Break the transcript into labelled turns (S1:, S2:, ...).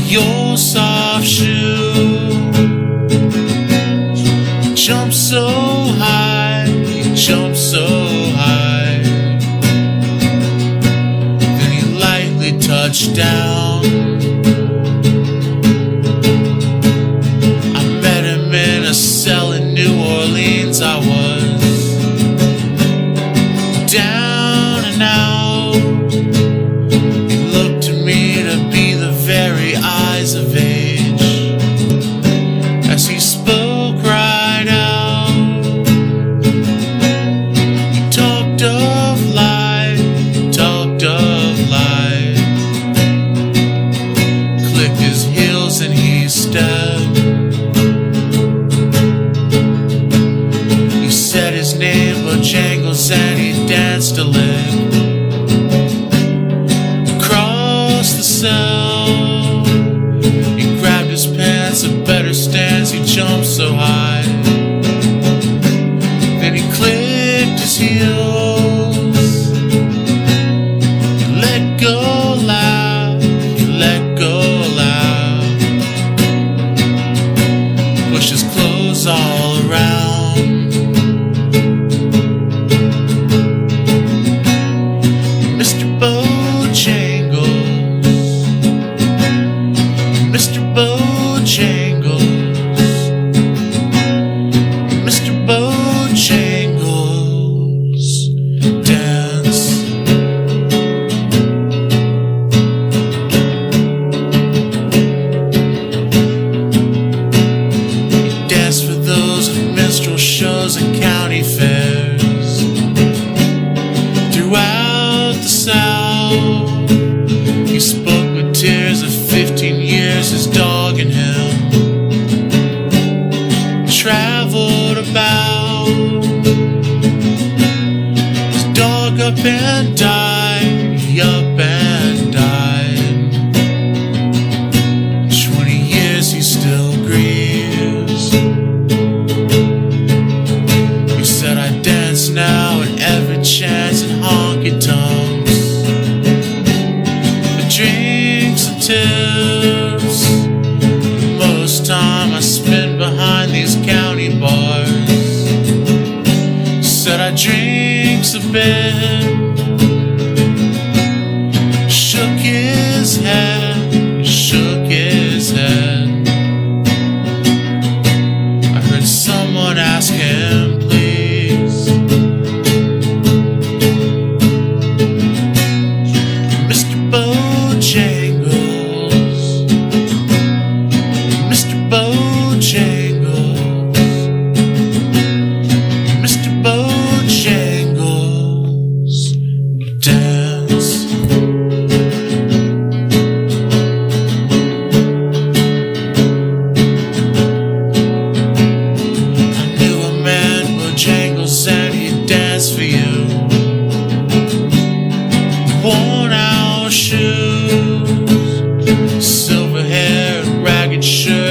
S1: your soft shoe. You jump so high, you jump so high. Then you lightly touch down. I met him in a cell in New Orleans. I was down and out. He looked to me to be the very eyes of age as he spoke right out. He talked of life, talked of life. Clicked his heels and he stepped. He said his name, Bojangles, and he danced a lick across the cell. He grabbed his pants, a better stance, he jumped so high. Then he clicked his heels. He let go loud, he let go loud. Pushed his clothes all around. Mr. Bojangles, Mr. Bojangles, Mr. Bojangles, dance. He danced for those at minstrel shows and county fairs throughout the South. He spoke with tears of 15 years, his dog and him traveled about. His dog up and died, he up and died. 20 years he still grieves. He said, I dance now at every chance in honky-tonks, for drinks and tips. Most time I spend behind these county bars. Said I drinks a bit. Shook his head, shook his head. I heard someone ask him, please. Mr. Bojangles, Mr. Bojangles, Mr. Bojangles, dance. I knew a man, Bojangles, and he'd dance for you. Worn out shoes, silver hair and ragged shirt.